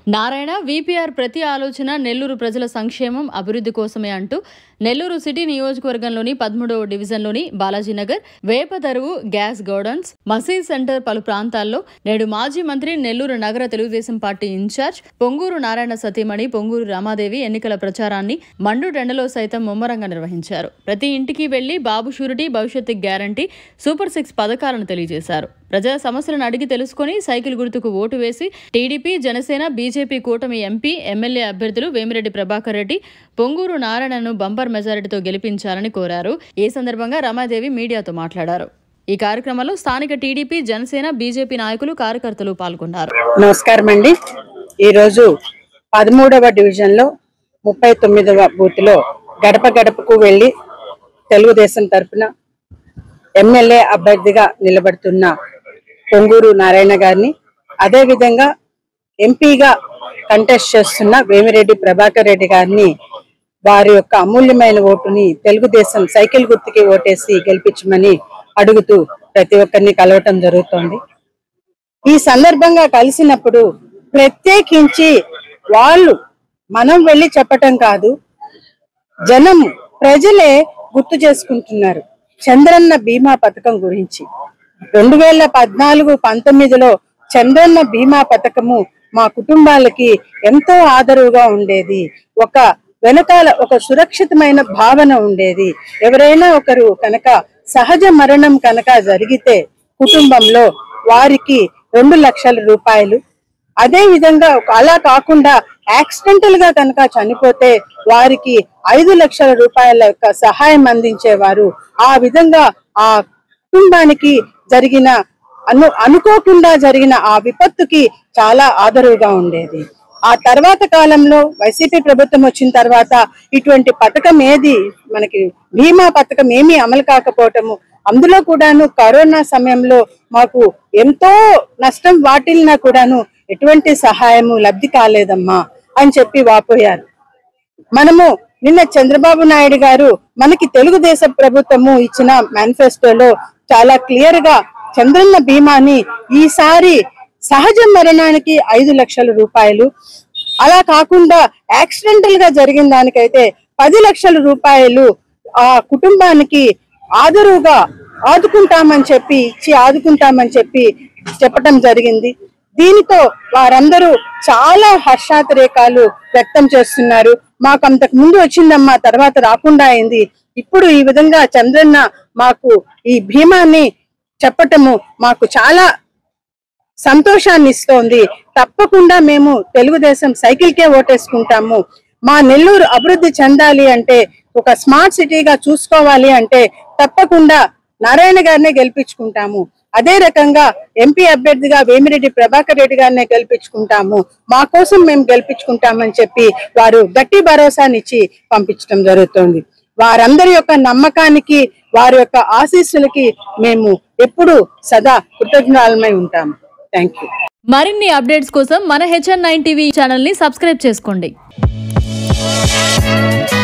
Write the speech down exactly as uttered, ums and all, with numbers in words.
Narayana VPR ప్రతి ఆలోచన నెల్లూరు ప్రజల సంక్షేమం అభివృద్ధి కోసమే అంటూ నెల్లూరు సిటీ నియోజకవర్గంలోని పదమూడవ డివిజన్లోని Balajinagar, Vepadaruvu, gas godowns, Masjid centre పలు ప్రాంతాల్లో నేడు మాజీ మంత్రి, నెల్లూరు నగర తెలుగుదేశం పార్టీ ఇన్ఛార్జ్ పొంగూరు నారాయణ సతీమణి పొంగూరు రామాదేవి ఎన్నికల ప్రచారాన్ని మండుటెండలో సైతం ముమ్మరంగా నిర్వహించారు. ప్రతి ఇంటికి వెళ్లి బాబు షూరిటీ, భవిష్యత్తు గ్యారంటీ, సూపర్ సిక్స్ పథకాలను తెలియజేశారు. ప్రజా సమస్యలను అడిగి తెలుసుకుని సైకిల్ గుర్తుకు ఓటు వేసి టీడీపీ, జనసేన, బీజేపీ కూటమి ఎంపీ, ఎమ్మెల్యే అభ్యర్థులు వేమిరెడ్డి ప్రభాకర్ రెడ్డి, పొంగూరు నారాయణను బంపర్ మెజారిటీతో గెలిపించాలని కోరారు. ఈ సందర్భంగా రమాదేవి మీడియాతో మాట్లాడారు. ఈ కార్యక్రమంలో స్థానిక టీడీపీ, జనసేన, బీజేపీ నాయకులు, కార్యకర్తలు పాల్గొన్నారు. నమస్కారం అండి. ఈరోజు పదమూడవ డివిజన్ లో ముప్పై తొమ్మిదవ బూత్ లో గడప గడపకు వెళ్లి తెలుగుదేశం తరఫున ఎమ్మెల్యే అభ్యర్థిగా నిలబడుతున్న పొంగూరు నారాయణ గారిని, అదే విధంగా ఎంపీగా కంటెస్ట్ చేస్తున్న వేమిరెడ్డి ప్రభాకర్ రెడ్డి గారిని వారి యొక్క అమూల్యమైన ఓటుని తెలుగుదేశం సైకిల్ గుర్తుకి ఓటేసి గెలిపించమని అడుగుతూ ప్రతి ఒక్కరిని కలవటం జరుగుతోంది. ఈ సందర్భంగా కలిసినప్పుడు ప్రత్యేకించి వాళ్ళు మనం వెళ్ళి చెప్పటం కాదు, జనం ప్రజలే గుర్తు చేసుకుంటున్నారు చంద్రన్న బీమా పథకం గురించి. రెండు వేల పద్నాలుగు పంతొమ్మిదిలో చంద్రన్న బీమా పథకము మా కుటుంబాలకి ఎంతో ఆదరువుగా ఉండేది. ఒక వెనకాల ఒక సురక్షితమైన భావన ఉండేది. ఎవరైనా ఒకరు కనుక సహజ మరణం కనుక జరిగితే కుటుంబంలో వారికి రెండు లక్షల రూపాయలు, అదే విధంగా అలా కాకుండా యాక్సిడెంటల్ గా కనుక చనిపోతే వారికి ఐదు లక్షల రూపాయల యొక్క సహాయం అందించేవారు. ఆ విధంగా ఆ కుటుంబానికి జరిగిన అను అనుకోకుండా జరిగిన ఆ విపత్తుకి చాలా ఆదరువుగా ఉండేది. ఆ తర్వాత కాలంలో వైసీపీ ప్రభుత్వం వచ్చిన తర్వాత ఇటువంటి పథకం ఏది మనకి బీమా పథకం ఏమీ అమలు కాకపోవటము, అందులో కూడాను కరోనా సమయంలో మాకు ఎంతో నష్టం వాటిల్లినా కూడాను ఎటువంటి సహాయము లబ్ధి కాలేదమ్మా అని చెప్పి వాపోయారు. మనము నిన్న చంద్రబాబు నాయుడు గారు మనకి తెలుగుదేశం ప్రభుత్వము ఇచ్చిన మేనిఫెస్టోలో చాలా క్లియర్ గా చంద్రన్న బీమాని ఈసారి సహజ మరణానికి ఐదు లక్షల రూపాయలు, అలా కాకుండా యాక్సిడెంటల్ గా జరిగిన దానికైతే పది లక్షల రూపాయలు ఆ కుటుంబానికి ఆదరువుగా ఆదుకుంటామని చెప్పి ఇచ్చి ఆదుకుంటామని చెప్పి చెప్పటం జరిగింది. దీనితో వారందరూ చాలా హర్షాతిరేకాలు వ్యక్తం చేస్తున్నారు. మాకు అంతకు ముందు వచ్చిందమ్మా, తర్వాత రాకుండా అయింది, ఇప్పుడు ఈ విధంగా చంద్రన్న మాకు ఈ భీమాన్ని చెప్పటము మాకు చాలా సంతోషాన్ని ఇస్తోంది. తప్పకుండా మేము తెలుగుదేశం సైకిల్కే ఓటేసుకుంటాము. మా నెల్లూరు అభివృద్ధి చెందాలి అంటే, ఒక స్మార్ట్ సిటీగా చూసుకోవాలి అంటే తప్పకుండా నారాయణ గారినే గెలిపించుకుంటాము. అదే రకంగా ఎంపీ అభ్యర్థిగా వేమిరెడ్డి ప్రభాకర్ రెడ్డి గారినే గెలిపించుకుంటాము, మా కోసం మేము గెలిపించుకుంటామని చెప్పి వారు గట్టి భరోసానిచ్చి పంపించడం జరుగుతుంది. వారందరి యొక్క నమ్మకానికి, వారి యొక్క ఆశీస్సులకి మేము ఎప్పుడు సదా కృతజ్ఞులమై ఉంటాము. Thank you. మరిన్ని అప్డేట్స్ కోసం మన హెచ్ఎన్ నైన్ టీవీ ఛానల్ ని సబ్స్క్రైబ్ చేసుకోండి.